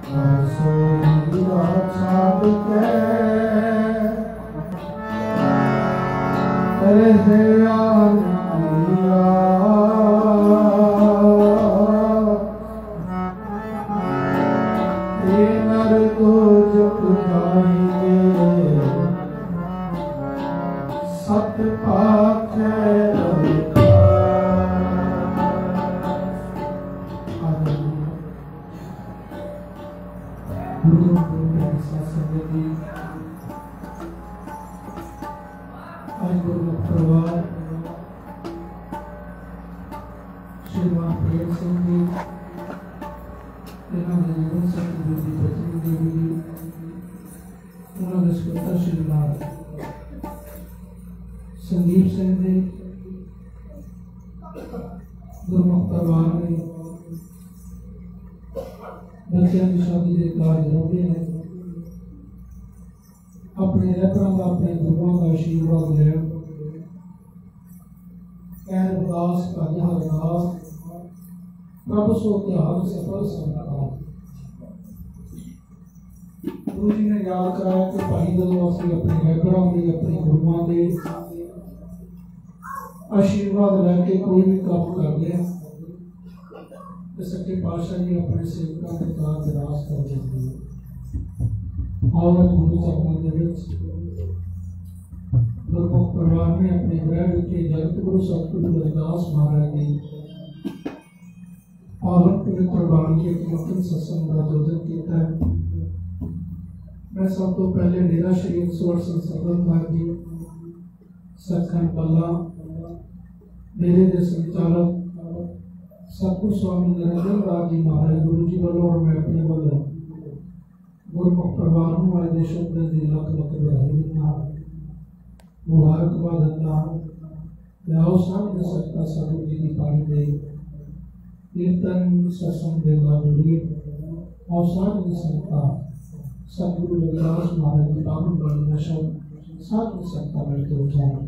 संदीप सिंह जी गुरमुख परिवार ने बच्चों की शादी के कार्य होते हैं अपने रखना का अपने गुरुओं का आशीर्वाद लिया कहर उदास का यह अरदास प्रभु सो त्याग सफल संकल्प गुरु जी ने याद कराया कि भाई जदों असीं अपने रखना के अपने गुरुओं के आशीर्वाद लैके कोई भी काम करते हैं तो सच्चे पातशाह जी अपने सेवकों के साथ विरास कर देते हैं और गुरु चरणों के गुरमुख परिवार ने अपने गृह के जगत गुरु सतगुरु रविदास महाराज की पावन पवित्र बाणी के कीर्तन सत्संग का आयोजन किया है। मैं सब तो पहले मेरा श्री ईश्वर संसाधन जी सचखंड पल्ला मेरे दे संचालक सतगुरु स्वामी नरेंद्र दास जी महाराज गुरु जी वालों और मैं अपने वालों गुरमुख परिवार में आज देशों के लख लख बधाई देना मुबारकबाद देना लाओ सामने सत्ता सतगुरु जी की पानी दे कीर्तन सत्संग देगा जुड़िए और सामने सत्ता सतगुरु रविदास महाराज की पावन बाणी में सब सामने सत्ता मिलकर उठाएंगे।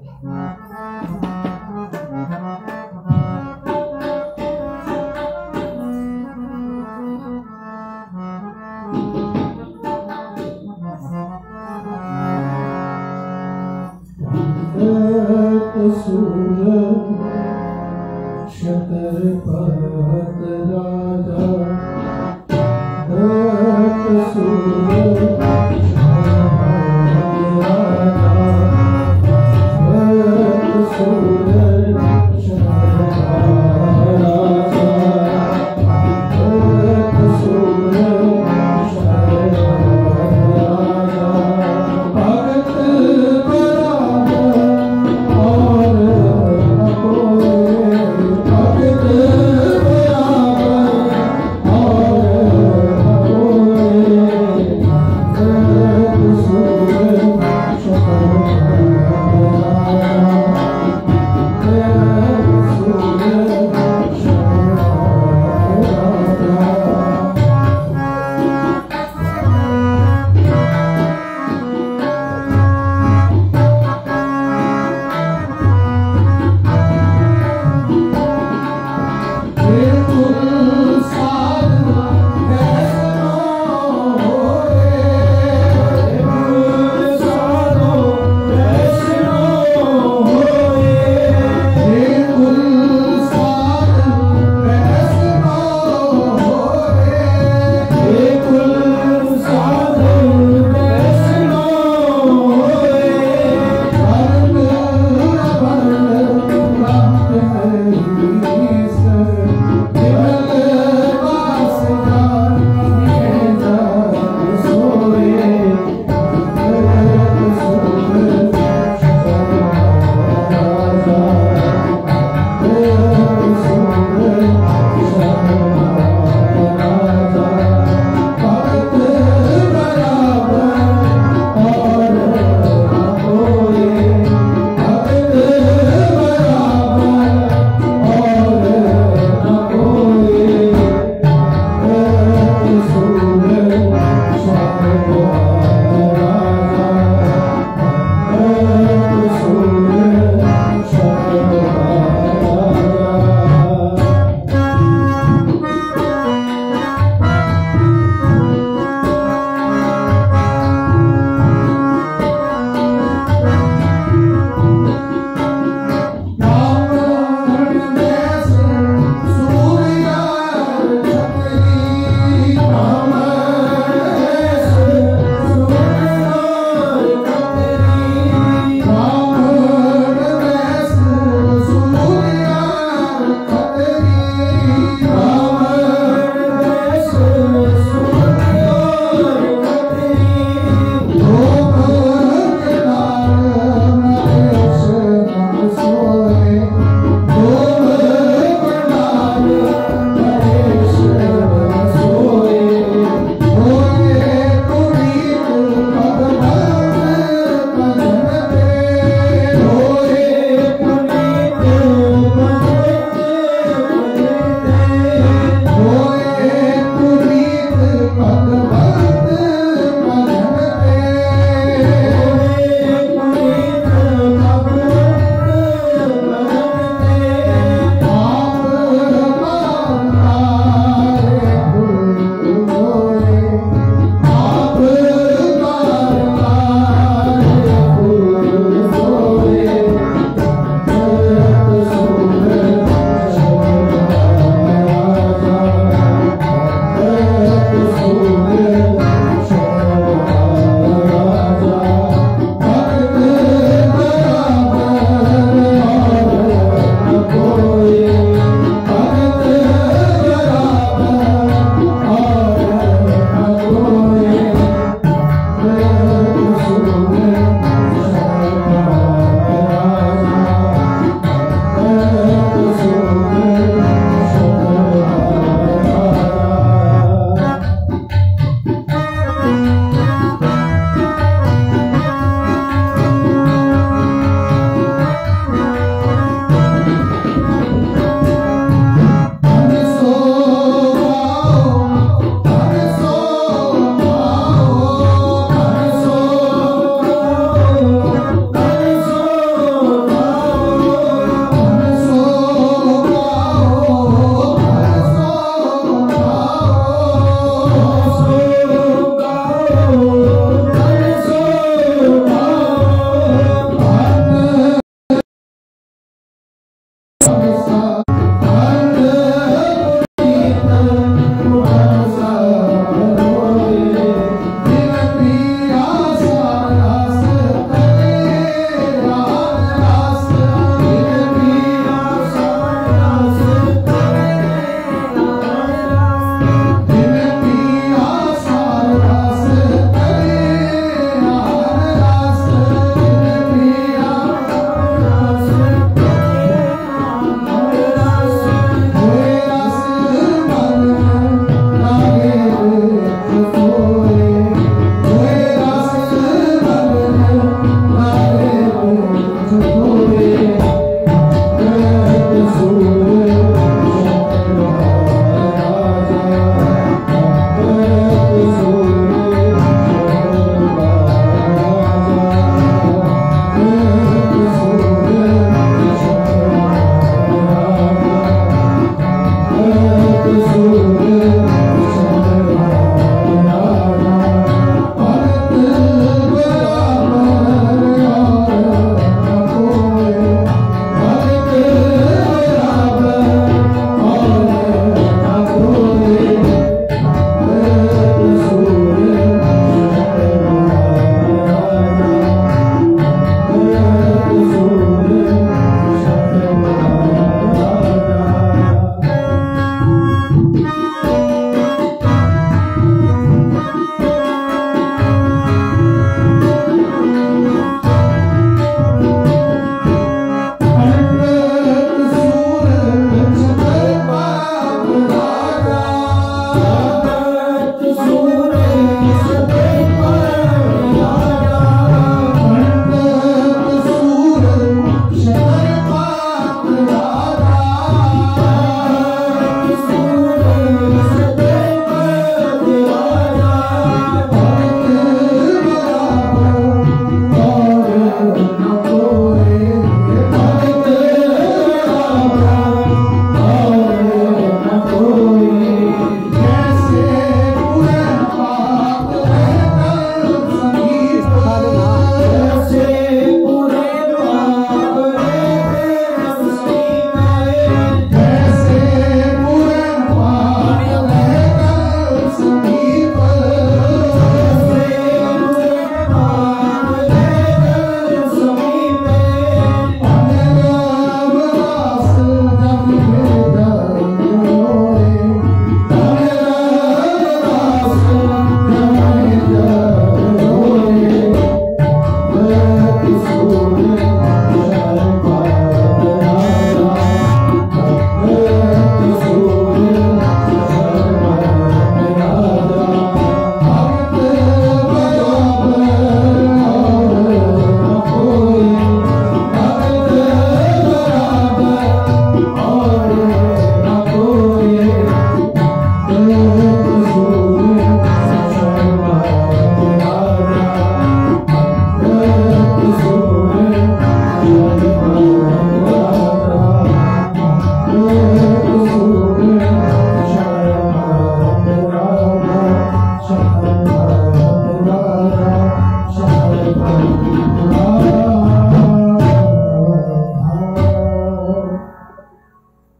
शतर पत राजा Oh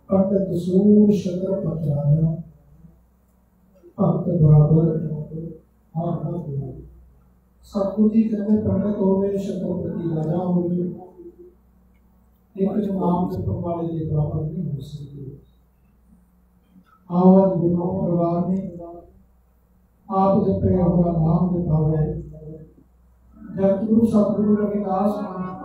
अट कसूर शतर पतराया भक्त बराबर सतगुरु जी कहते पंडित होवे छत्रपति राजा होवे लेकिन नाम जपण वाले के बराबर नहीं हो सकते। आज गुरु परिवार ने आप जपे हुआ नाम जपावे जब गुरु सतगुरु रविदास